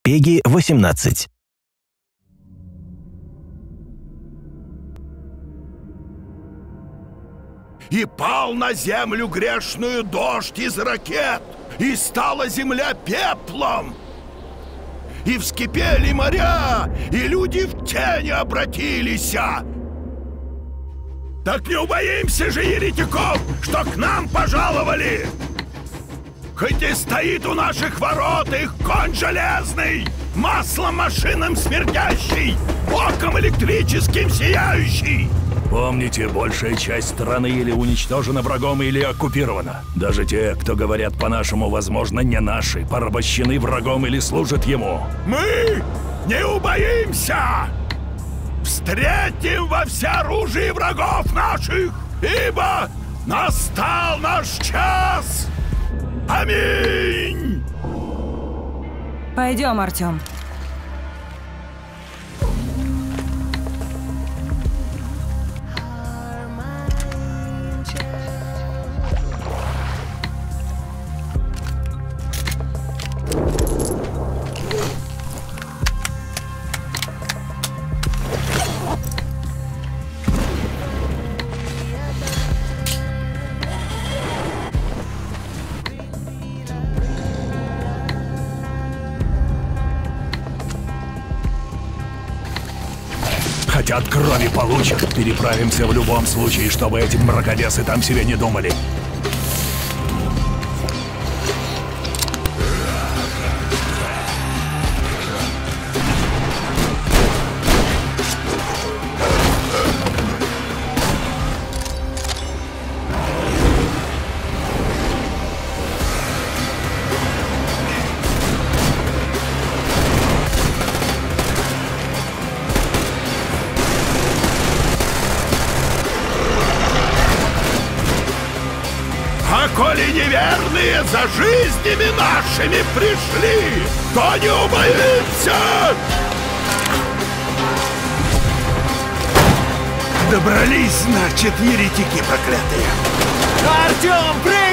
Пеги 18. И пал на землю грешную дождь из ракет, и стала земля пеплом. И вскипели моря, и люди в тени обратились. Так не убоимся же еретиков, что к нам пожаловали! Хоть и стоит у наших ворот их конь железный, маслом машинам смердящий, оком электрическим сияющий. Помните, большая часть страны или уничтожена врагом, или оккупирована. Даже те, кто говорят по-нашему, возможно, не наши, порабощены врагом или служат ему. Мы не убоимся! Встретим во всеоружии врагов наших, ибо настал наш час! Аминь! Пойдем, Артем. Хотят крови получат. Переправимся в любом случае, чтобы эти мракобесы там себе не думали. А коли неверные за жизнями нашими пришли, то не убоимся! Добрались, значит, еретики проклятые. Артем,